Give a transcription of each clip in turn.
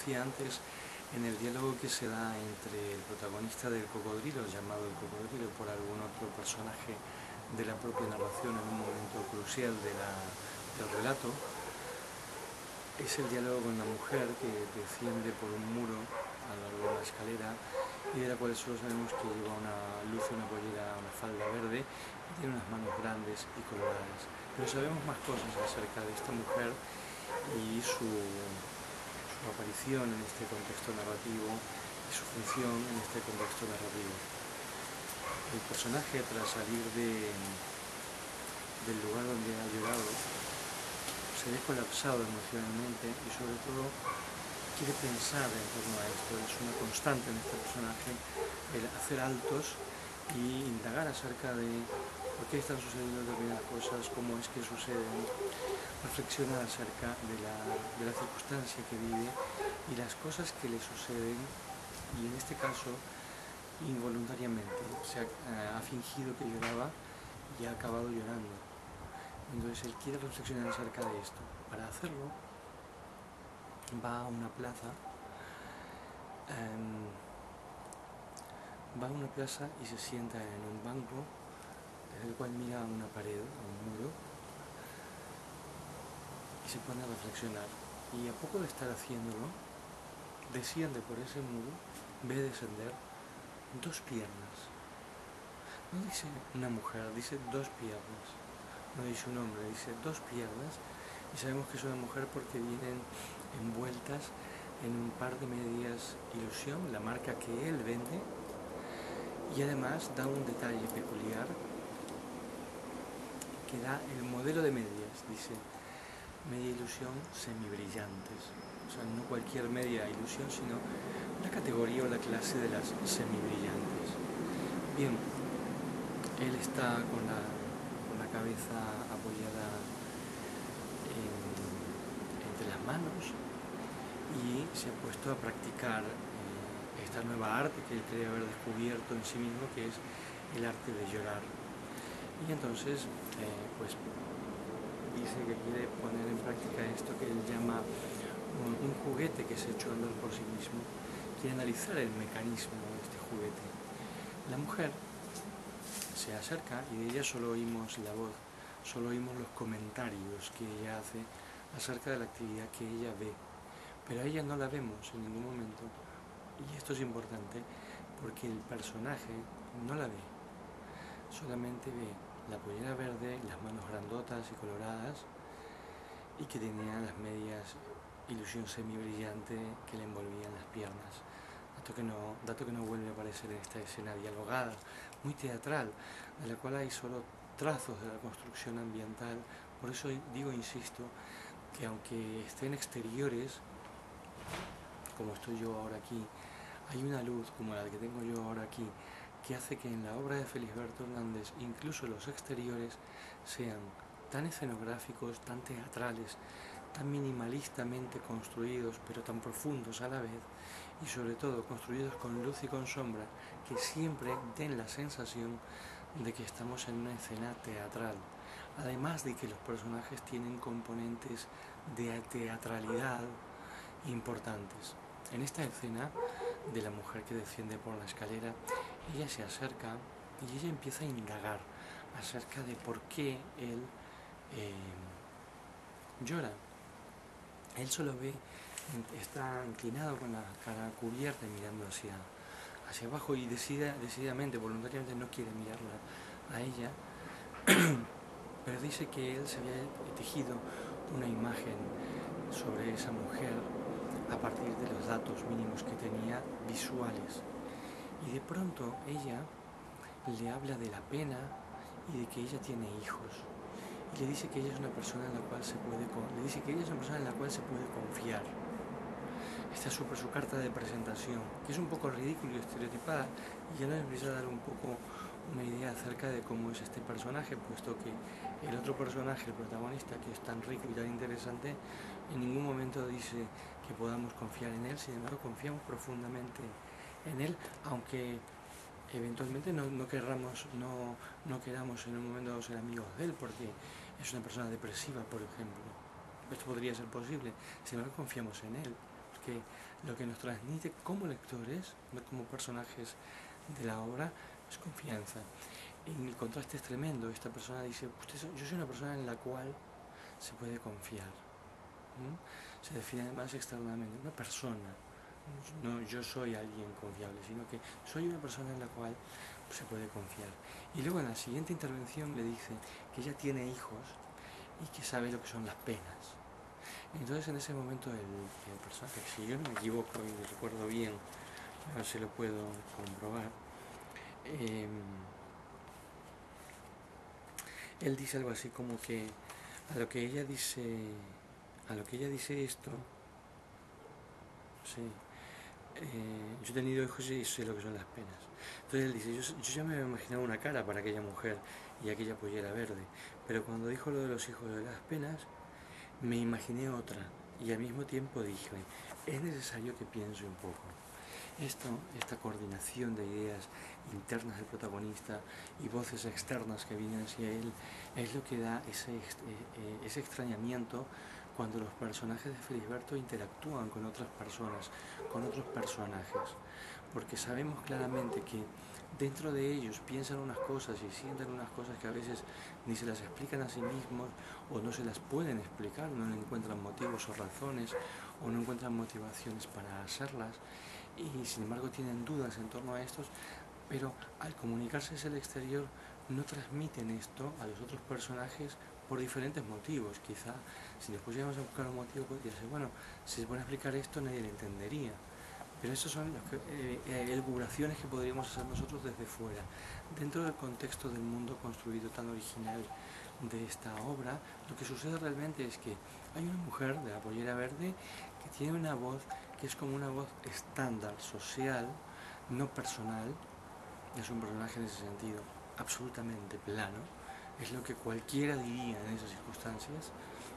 decía antes, en el diálogo que se da entre el protagonista del cocodrilo, llamado el cocodrilo por algún otro personaje de la propia narración en un momento crucial del relato, es el diálogo con la mujer que desciende por un muro a lo largo de la escalera y de la cual solo sabemos que lleva una luz, una pollera, una falda verde y tiene unas manos grandes y coloradas. Pero sabemos más cosas acerca de esta mujer y su aparición en este contexto narrativo y su función en este contexto narrativo. El personaje, tras salir del lugar donde ha llorado, se ve colapsado emocionalmente y sobre todo quiere pensar en torno a esto. Es una constante en este personaje el hacer altos y indagar acerca de por qué están sucediendo determinadas cosas, cómo es que suceden, reflexionar acerca de la circunstancia que vive y las cosas que le suceden, y en este caso involuntariamente ha fingido que lloraba y ha acabado llorando. Entonces él quiere reflexionar acerca de esto. Para hacerlo va a una plaza y se sienta en un banco desde el cual mira a una pared, a un muro, y se pone a reflexionar. Y a poco de estar haciéndolo, desciende por ese muro, ve descender dos piernas. No dice una mujer, dice dos piernas. No dice un hombre, dice dos piernas. Y sabemos que es una mujer porque vienen envueltas en un par de medias Ilusión, la marca que él vende. Y además da un detalle peculiar que da el modelo de medias. Dice media Ilusión semibrillantes. O sea, no cualquier media Ilusión, sino la categoría o la clase de las semibrillantes. Bien, él está con la cabeza apoyada entre las manos y se ha puesto a practicar esta nueva arte que él cree haber descubierto en sí mismo, que es el arte de llorar. Y entonces pues dice que quiere poner en práctica esto que él llama un juguete que se echó a andar por sí mismo. Quiere analizar el mecanismo de este juguete. La mujer se acerca y de ella solo oímos la voz, solo oímos los comentarios que ella hace acerca de la actividad que ella ve, pero a ella no la vemos en ningún momento. Y esto es importante porque el personaje no la ve, solamente ve la pollera verde, las manos grandotas y coloradas, y que tenía las medias Ilusión semibrillante que le envolvían las piernas. Dato que no vuelve a aparecer en esta escena dialogada, muy teatral, de la cual hay solo trazos de la construcción ambiental. Por eso digo, insisto, que aunque esté en exteriores, como estoy yo ahora aquí, hay una luz como la que tengo yo ahora aquí, que hace que en la obra de Felisberto Hernández incluso los exteriores sean tan escenográficos, tan teatrales, tan minimalistamente construidos, pero tan profundos a la vez, y sobre todo construidos con luz y con sombra, que siempre den la sensación de que estamos en una escena teatral. Además de que los personajes tienen componentes de teatralidad importantes. En esta escena de la mujer que desciende por la escalera, ella se acerca y ella empieza a indagar acerca de por qué él llora. Él solo ve, está inclinado con la cara cubierta y mirando hacia abajo, y decididamente, voluntariamente no quiere mirarla a ella, pero dice que él se había tejido una imagen sobre esa mujer a partir de los datos mínimos que tenía visuales. Y de pronto ella le habla de la pena y de que ella tiene hijos. Y le dice que ella es una persona en la cual se puede confiar. Esta es su carta de presentación, que es un poco ridícula y estereotipada, y ya nos empieza a dar un poco una idea acerca de cómo es este personaje, puesto que el otro personaje, el protagonista, que es tan rico y tan interesante, en ningún momento dice que podamos confiar en él. Sin embargo, confiamos profundamente en él, aunque eventualmente no queramos en un momento ser amigos de él, porque es una persona depresiva, por ejemplo. Esto podría ser posible. Sin embargo, confiamos en él, que lo que nos transmite como lectores, no como personajes de la obra, es confianza. Y el contraste es tremendo. Esta persona dice, yo soy una persona en la cual se puede confiar. Se define además externamente, una persona. No yo soy alguien confiable, sino que soy una persona en la cual se puede confiar. Y luego en la siguiente intervención le dice que ella tiene hijos y que sabe lo que son las penas. Entonces en ese momento el personaje, si yo no me equivoco y recuerdo bien, a ver si lo puedo comprobar, él dice algo así como que a lo que ella dice esto, sí, yo he tenido hijos y sé lo que son las penas. Entonces él dice, yo ya me había imaginado una cara para aquella mujer y aquella pollera verde, pero cuando dijo lo de los hijos de las penas, me imaginé otra y al mismo tiempo dije, es necesario que piense un poco. Esta coordinación de ideas internas del protagonista y voces externas que vienen hacia él, es lo que da ese extrañamiento cuando los personajes de Felisberto interactúan con otras personas, con otros personajes, porque sabemos claramente que dentro de ellos piensan unas cosas y sienten unas cosas que a veces ni se las explican a sí mismos o no se las pueden explicar, no encuentran motivos o razones o no encuentran motivaciones para hacerlas y sin embargo tienen dudas en torno a estos, pero al comunicarse hacia el exterior no transmiten esto a los otros personajes por diferentes motivos. Quizá si después llegamos a buscar un motivo podría ser, bueno, si se pone a explicar esto nadie lo entendería. Pero esas son las elucubraciones que podríamos hacer nosotros desde fuera. Dentro del contexto del mundo construido tan original de esta obra, lo que sucede realmente es que hay una mujer de la pollera verde que tiene una voz que es como una voz estándar, social, no personal. Es un personaje en ese sentido absolutamente plano. Es lo que cualquiera diría en esas circunstancias.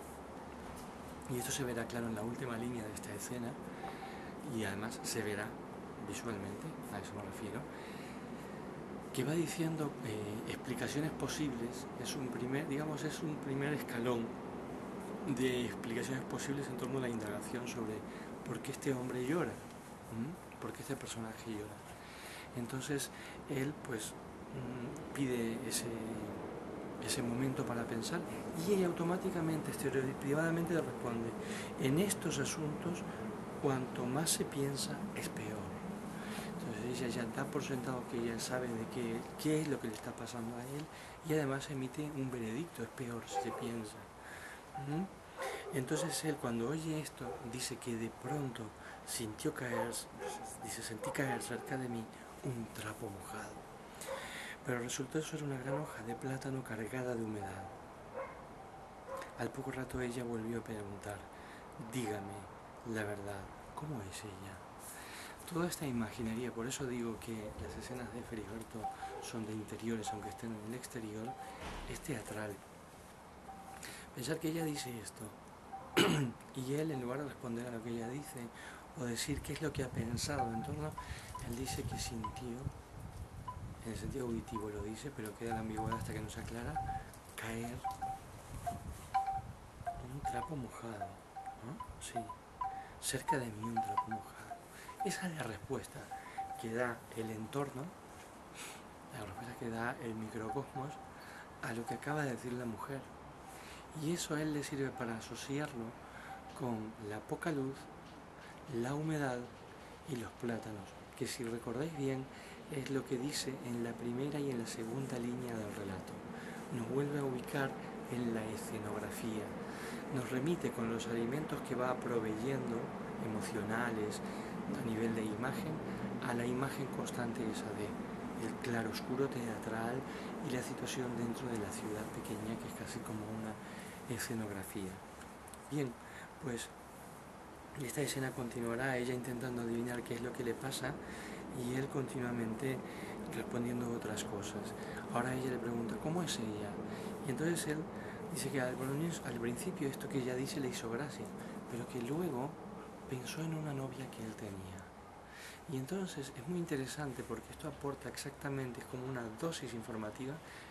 Y esto se verá claro en la última línea de esta escena, y además se verá visualmente, a eso me refiero, que va diciendo explicaciones posibles. Es un primer escalón de explicaciones posibles en torno a la indagación sobre por qué este hombre llora, por qué este personaje llora. Entonces él pues pide ese momento para pensar y ella automáticamente, estereotipadamente le responde, en estos asuntos cuanto más se piensa es peor. Entonces ella ya da por sentado que ella sabe de qué es lo que le está pasando a él y además emite un veredicto, es peor si se piensa. Entonces él cuando oye esto dice que de pronto sentí caer cerca de mí un trapo mojado. Pero resultó ser una gran hoja de plátano cargada de humedad. Al poco rato ella volvió a preguntar, dígame la verdad, ¿cómo es ella? Toda esta imaginería, por eso digo que las escenas de Felisberto son de interiores, aunque estén en el exterior, es teatral. Pensar que ella dice esto, y él, en lugar de responder a lo que ella dice, o decir qué es lo que ha pensado en torno, él dice que sintió, en el sentido auditivo lo dice, pero queda la ambigüedad hasta que no se aclara, caer un trapo mojado, ¿no? Sí, cerca de mí un trapo mojado. Esa es la respuesta que da el entorno, la respuesta que da el microcosmos a lo que acaba de decir la mujer. Y eso a él le sirve para asociarlo con la poca luz, la humedad y los plátanos, que si recordáis bien es lo que dice en la primera y en la segunda línea del relato. Nos vuelve a ubicar en la escenografía, nos remite con los alimentos que va proveyendo, emocionales, a nivel de imagen, a la imagen constante esa de el claroscuro teatral y la situación dentro de la ciudad pequeña, que es casi como una escenografía. Bien, pues esta escena continuará, ella intentando adivinar qué es lo que le pasa y él continuamente respondiendo otras cosas. Ahora ella le pregunta, ¿cómo es ella? Y entonces él dice que al principio esto que ella dice le hizo gracia, pero que luego pensó en una novia que él tenía. Y entonces es muy interesante porque esto aporta exactamente, es como una dosis informativa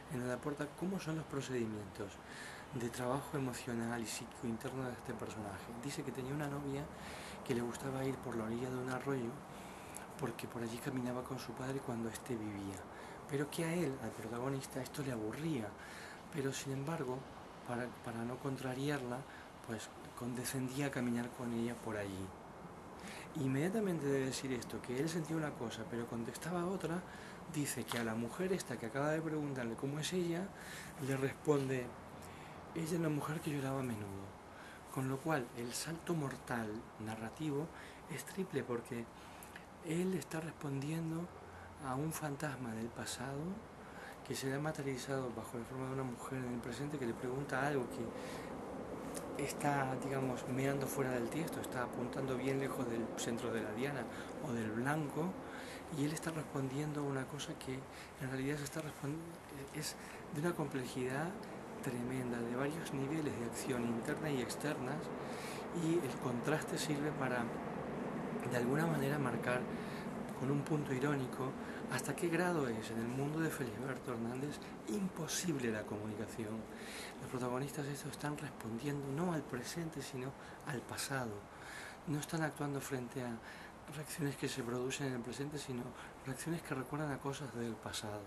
en donde aporta cómo son los procedimientos de trabajo emocional y psíquico interno de este personaje. Dice que tenía una novia que le gustaba ir por la orilla de un arroyo porque por allí caminaba con su padre cuando éste vivía, pero que a él, al protagonista, esto le aburría, pero sin embargo, para no contrariarla, pues condescendía a caminar con ella por allí. Inmediatamente de decir esto, que él sentía una cosa, pero contestaba otra, dice que a la mujer esta que acaba de preguntarle cómo es ella, le responde, ella es una mujer que lloraba a menudo. Con lo cual, el salto mortal narrativo es triple porque él está respondiendo a un fantasma del pasado que se le ha materializado bajo la forma de una mujer en el presente que le pregunta algo que está, digamos, meando fuera del tiesto, está apuntando bien lejos del centro de la diana o del blanco, y él está respondiendo a una cosa que en realidad es de una complejidad tremenda, de varios niveles de acción interna y externas, y el contraste sirve para de alguna manera marcar con un punto irónico hasta qué grado es en el mundo de Felisberto Hernández imposible la comunicación. Los protagonistas de esto están respondiendo no al presente sino al pasado. No están actuando frente a reacciones que se producen en el presente sino reacciones que recuerdan a cosas del pasado.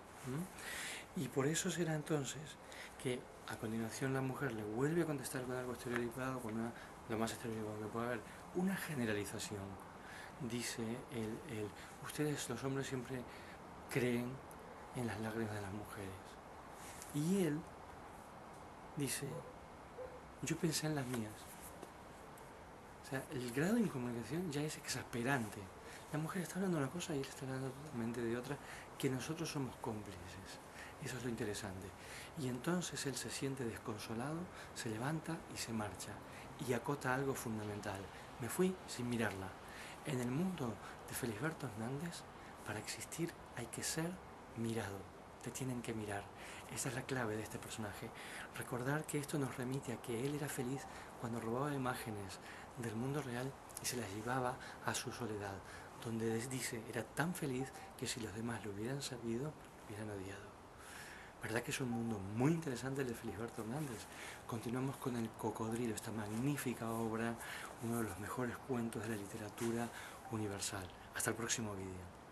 Y por eso será entonces que a continuación la mujer le vuelve a contestar con algo estereotipado, lo más estereotipado que pueda haber, una generalización. Dice ustedes los hombres siempre creen en las lágrimas de las mujeres. Y él dice, yo pensé en las mías. O sea, el grado de incomunicación ya es exasperante. La mujer está hablando de una cosa y él está hablando totalmente de otra, que nosotros somos cómplices. Eso es lo interesante. Y entonces él se siente desconsolado, se levanta y se marcha. Y acota algo fundamental. Me fui sin mirarla. En el mundo de Felisberto Hernández, para existir hay que ser mirado. Te tienen que mirar. Esa es la clave de este personaje. Recordar que esto nos remite a que él era feliz cuando robaba imágenes del mundo real y se las llevaba a su soledad, donde dice, era tan feliz que si los demás lo hubieran sabido, lo hubieran odiado. ¿Verdad que es un mundo muy interesante el de Felisberto Hernández? Continuamos con El Cocodrilo, esta magnífica obra, uno de los mejores cuentos de la literatura universal. Hasta el próximo vídeo.